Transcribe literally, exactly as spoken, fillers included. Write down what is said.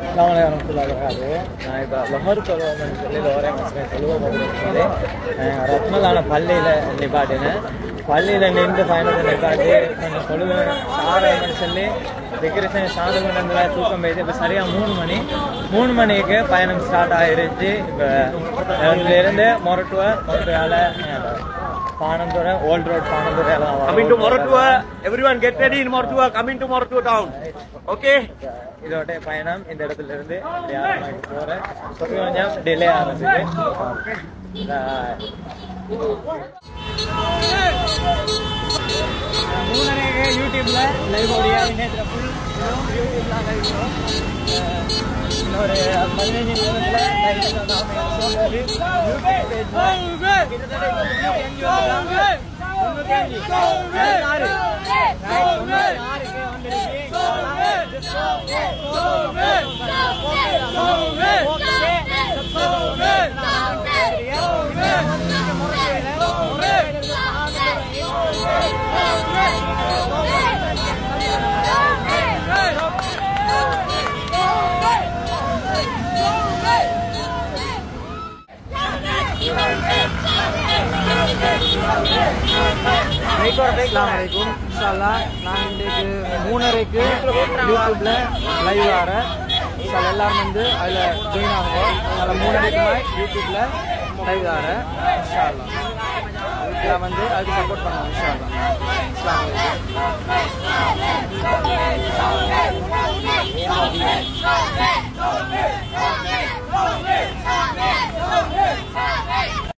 Assalamualaikum warahmatullahi wabarakatuh. Nah, இப்போ லொஹர் தொழுவோம்னு சொல்லி லோரே மஸ்மே தொழுவோம் அப்படின்னு சொல்லி ரத்மலான பள்ளியில் நிப்பாட்டினேன். பள்ளியில் நின்று பயணத்தை நிப்பாட்டி கொஞ்சம் தொழுவேன் சாரம்னு சொல்லி டிகிரேஷன் சாது பண்ணதில் தூக்கம் போயிடுது. இப்போ சரியாக மூணு மணி மூணு மணிக்கு பயணம் ஸ்டார்ட் ஆகிருச்சு. இப்போ இருந்து Moratuwa மொரட்டுவால Panandura, Old Road, Panandura. Coming to Moratuwa, everyone get ready in Moratuwa, coming to Moratuwa town. Okay? இதோட பயணம் இந்த இடத்துல இருந்து யாருக்கு போறேன் சொல்லி கொஞ்சம் டிலே ஆரம்பிச்சு மூணரைக்கு யூடியூப்ல லைவ் ஓடியா நேற்று ஃபுல் யூடியூப்ல லைவ் இன்னொரு பதினஞ்சு நிமிஷத்துல லைவ் யூடியூப் Assalamualaikum. Insyaallah நான் இன்னைக்கு மூணரைக்கு யூடியூப்ல லைவ் வரேன். இன்ஷால்லா எல்லாரும் வந்து அதுல ஜாயின் ஆகுங்க. அதனால மூணரைக்கு யூடியூப்ல லைவ் வரேன். இன்ஷால்லா இதுல வந்து அதுக்கு சப்போர்ட் பண்ணுங்க. இன்ஷால்லா. அஸ்ஸலாமு அலைக்கும்.